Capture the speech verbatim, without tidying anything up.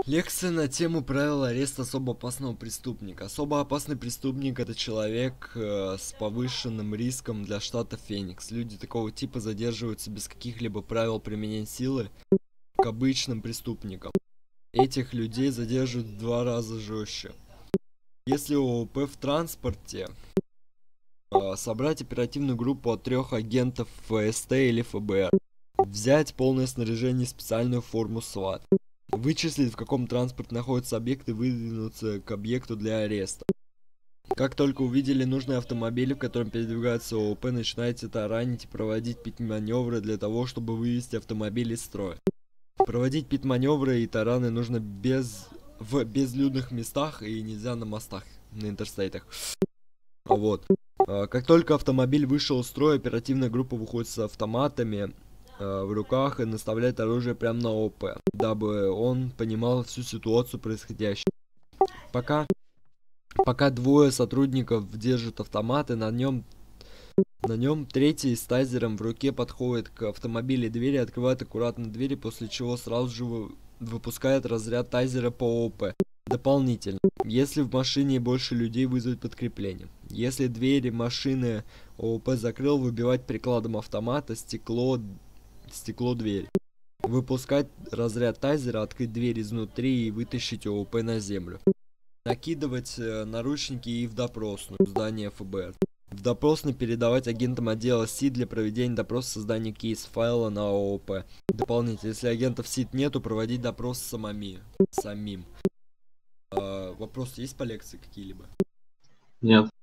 Лекция на тему правил ареста особо опасного преступника. Особо опасный преступник — это человек э, с повышенным риском для штата Феникс. Люди такого типа задерживаются без каких-либо правил применения силы к обычным преступникам. Этих людей задерживают в два раза жестче. Если ООП в транспорте, э, собрать оперативную группу от трех агентов ФСТ или ФБР, взять полное снаряжение и специальную форму СВАТ, вычислить, в каком транспорте находится объект, и выдвинуться к объекту для ареста. Как только увидели нужный автомобиль, в котором передвигается ООП, начинаете таранить и проводить пит-маневры для того, чтобы вывести автомобиль из строя. Проводить пит-маневры и тараны нужно без... в безлюдных местах и нельзя на мостах, на интерстейтах. Вот. Как только автомобиль вышел из строя, оперативная группа выходит с автоматами в руках и наставляет оружие прямо на ООП, дабы он понимал всю ситуацию происходящую. Пока, пока двое сотрудников держат автоматы, на нем, на нем третий с тазером в руке подходит к автомобилю двери, открывает аккуратно двери, после чего сразу же вы, выпускает разряд тазера по ООП. Дополнительно, если в машине больше людей, вызвать подкрепление. Если двери машины ООП закрыл, выбивать прикладом автомата стекло стекло двери. Выпускать разряд тазера, открыть дверь изнутри и вытащить ООП на землю. Накидывать э, наручники и в допросную, здание ФБР. В допросной передавать агентам отдела СИД для проведения допроса, создания кейс-файла на ООП. Дополнительно, если агентов СИД нету, проводить допрос самими, самим. Э, вопросы есть по лекции какие-либо? Нет.